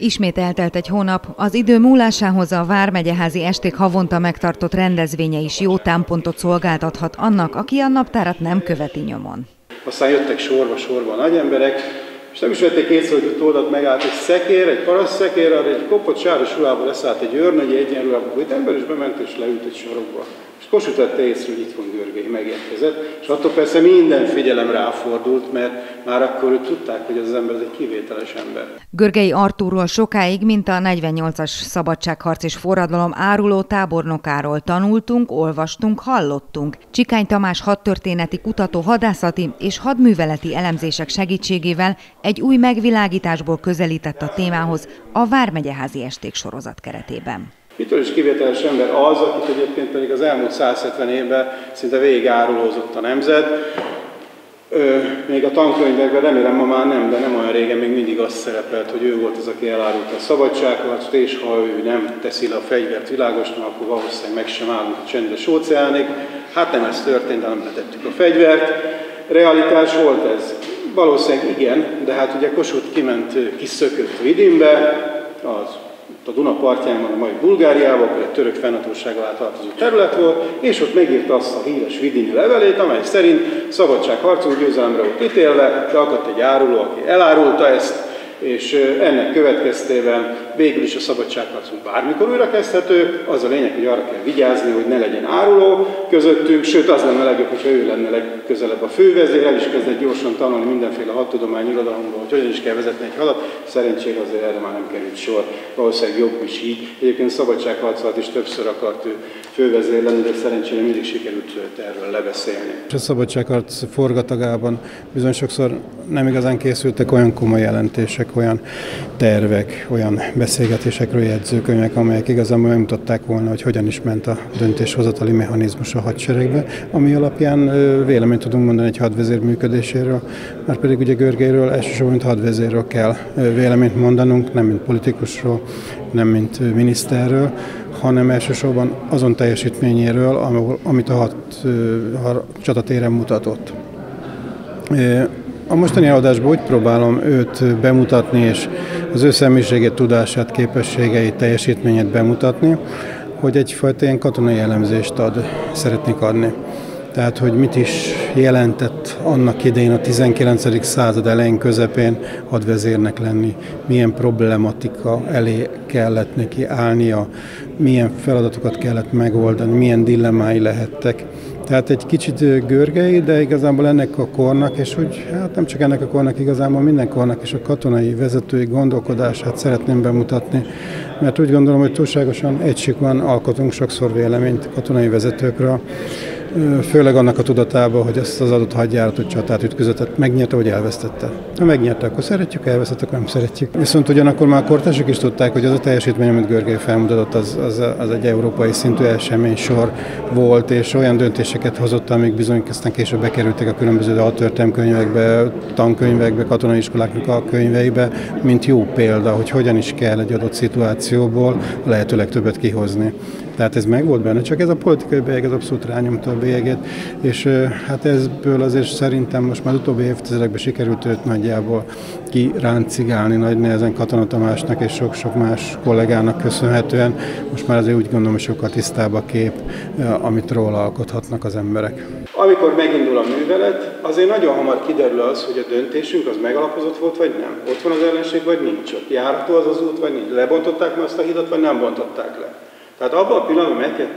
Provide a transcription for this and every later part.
Ismét eltelt egy hónap, az idő múlásához a Vármegyeházi Esték havonta megtartott rendezvénye is jó támpontot szolgáltathat annak, aki a naptárat nem követi nyomon. Aztán jöttek sorba a nagy emberek, és nem is vették észre, hogy ott oldalt megállt egy szekér, egy parasztszekér, arra egy kopott sáros ruhába leszállt egy őrnagyi egyenruhába, hogy ember is bement és leült egy sarokba. És Kossuth vette észre, hogy itt van Görgei, megérkezett, és attól persze minden figyelem ráfordult, mert már akkor tudták, hogy az ember egy kivételes ember. Görgei Artúrról sokáig, mint a 48-as szabadságharc és forradalom áruló tábornokáról tanultunk, olvastunk, hallottunk. Csikány Tamás hadtörténeti kutató hadászati és hadműveleti elemzések segítségével egy új megvilágításból közelített a témához a Vármegyeházi Esték sorozat keretében. Mitől is kivételes ember az, akit egyébként pedig az elmúlt 170 évben szinte végig árulózott a nemzet. Még a tankönyvekben, remélem ma már nem, de nem olyan régen még mindig azt szerepelt, hogy ő volt az, aki elárulta a szabadságharcot, és ha ő nem teszi le a fegyvert világosnak, akkor valószínűleg meg sem állunk a csendes óceánig. Hát nem ez történt, hanem letettük a fegyvert. Realitás volt ez? Valószínűleg igen, de hát ugye Kossuth kiszökött Vidinbe, a Duna partján van a mai Bulgáriában, akkor egy török fennhatóság alá tartozó terület volt, és ott megírta azt a híres vidini levelét, amely szerint szabadságharcol győzelemre volt ítélve, de akadt egy áruló, aki elárulta ezt, és ennek következtében végül is a szabadságharcunk bármikor újra kezdhető. Az a lényeg, hogy arra kell vigyázni, hogy ne legyen áruló közöttünk, sőt az lenne legjobb, hogyha ő lenne legközelebb a fővezér, el is kezdett gyorsan tanulni mindenféle hadtudomány irodalomból, hogy hogyan is kell vezetni egy hadat. Szerencsére azért erre már nem került sor, valószínűleg jobb is így. Egyébként szabadságharc is többször akart ő fővezér lenni, de szerencsére mindig sikerült erről lebeszélni. A szabadságharc forgatagában bizony sokszor nem igazán készültek olyan komoly jelentések, olyan tervek, olyan beszélgetésekről jegyzőkönyvek, amelyek igazából megmutatták volna, hogy hogyan is ment a döntéshozatali mechanizmus a hadseregbe, ami alapján véleményt tudunk mondani egy hadvezér működéséről, már pedig ugye Görgeiről elsősorban mint hadvezérről kell véleményt mondanunk, nem mint politikusról, nem mint miniszterről, hanem elsősorban azon teljesítményéről, amit a csatatéren mutatott. A mostani előadásban úgy próbálom őt bemutatni, és az ő személyiségét, tudását, képességeit, teljesítményét bemutatni, hogy egyfajta ilyen katonai elemzést szeretnék adni. Tehát, hogy mit is jelentett annak idején a 19. század elején, közepén hadvezérnek lenni, milyen problematika elé kellett neki állnia, milyen feladatokat kellett megoldani, milyen dilemmái lehettek. Tehát egy kicsit Görgei, de igazából ennek a kornak, és hogy hát nem csak ennek a kornak, igazából minden kornak és a katonai vezetői gondolkodását szeretném bemutatni, mert úgy gondolom, hogy túlságosan egysíkúan alkotunk sokszor véleményt katonai vezetőkről, főleg annak a tudatában, hogy ezt az adott hadjáratot, csatát, ütközetet megnyerte, vagy elvesztette. Ha megnyerte, akkor szeretjük, elvesztett, akkor nem szeretjük. Viszont ugyanakkor már kortársak is tudták, hogy az a teljesítmény, amit Görgei felmutatott, az egy európai szintű eseménysor volt, és olyan döntéseket hozott, amik bizony aztán később bekerültek a különböző hadtörténelmkönyvekbe, tankönyvekbe, katonai iskoláknak a könyveibe, mint jó példa, hogy hogyan is kell egy adott szituációból a lehető legtöbbet kihozni. Tehát ez meg volt benne, csak ez a politikai bélyeg, ez abszolút rányomta a bélyegét, és hát ebből azért szerintem most már utóbbi évtizedekben sikerült őt nagyjából kiráncigálni nagy nehezen Katona Tamásnak és sok-sok más kollégának köszönhetően. Most már azért úgy gondolom, hogy sokkal tisztább a kép, amit róla alkothatnak az emberek. Amikor megindul a művelet, azért nagyon hamar kiderül az, hogy a döntésünk az megalapozott volt, vagy nem. Ott van az ellenség, vagy nincs ott. Járható az út, vagy nincs. Lebontották már azt a hidat, vagy nem bontották le. Tehát abban a pillanatban meg kell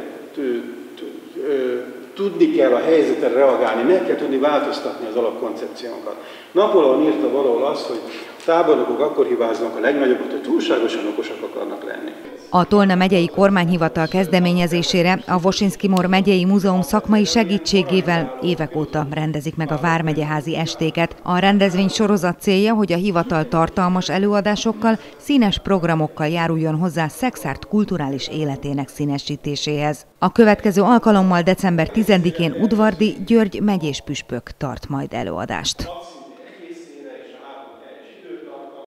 tudni kell a helyzetre reagálni, meg kell tudni változtatni az alapkoncepciónkat. Napóleon írta valahol azt, hogy a tábornokok akkor hibáznak a legnagyobbat, hogy túlságosan okosak akarnak lenni. A Tolna megyei kormányhivatal kezdeményezésére a Voszinszki-Mor megyei múzeum szakmai segítségével évek óta rendezik meg a Vármegyeházi Estéket. A rendezvény sorozat célja, hogy a hivatal tartalmas előadásokkal, színes programokkal járuljon hozzá Szekszárd kulturális életének színesítéséhez. A következő alkalommal december 10-én Udvardi György megyés püspök tart majd előadást.